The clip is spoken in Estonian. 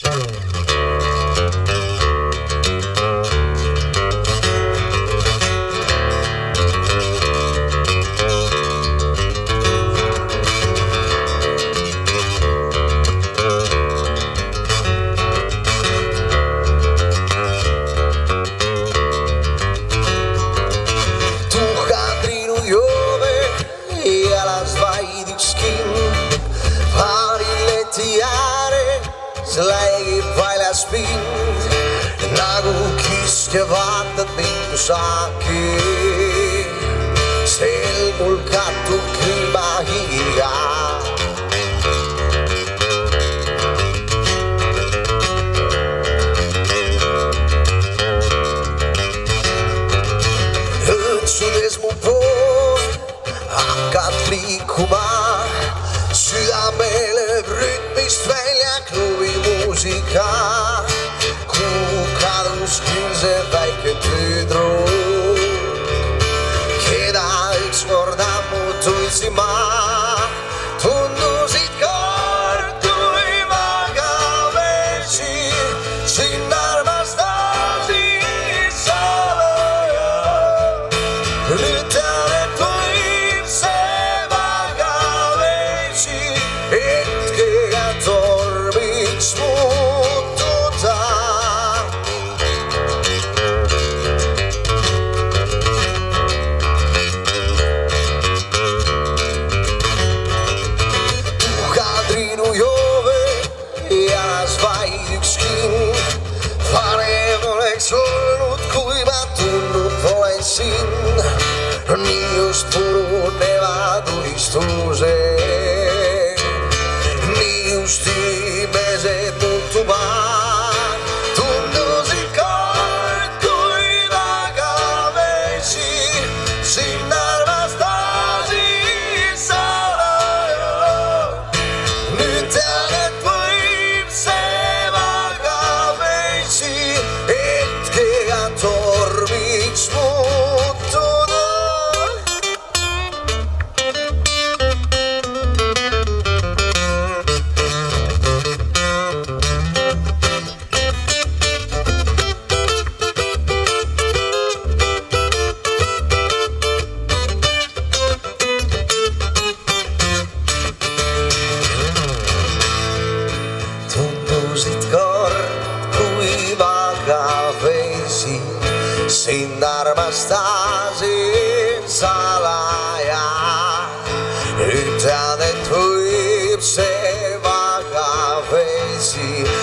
Läigib väljas pind, nagu kiskja vaatad mind kusagil. Selmul kattub külma hiiga. Õõtsudes mu pool hakkad liikuma, südamele rütmist välja klubi muusika. Kuhu kadus küll see väike tüdruk, keda ükskord ammu tundsin ma. Tundusid kord kui magavesi, sind armastasin salaja. Nüüd tean, et võib see magavesi hetkega tormiks muutuda. Puhkad Triinu joove, jalas vaid üks king. Varem oleks olnud, kui ma tundnud olen sind. Nii just purunevad unistused, nii just inimesed muutuvad. Tundusid kord kui magavesi, sind armastasin salaja. Nüüd tean, et võib see magavesi hetkega tormiks muutuda. Tundusid kord kui magavesi, sind armastasin salaja. Nüüd tean, et võib see magavesi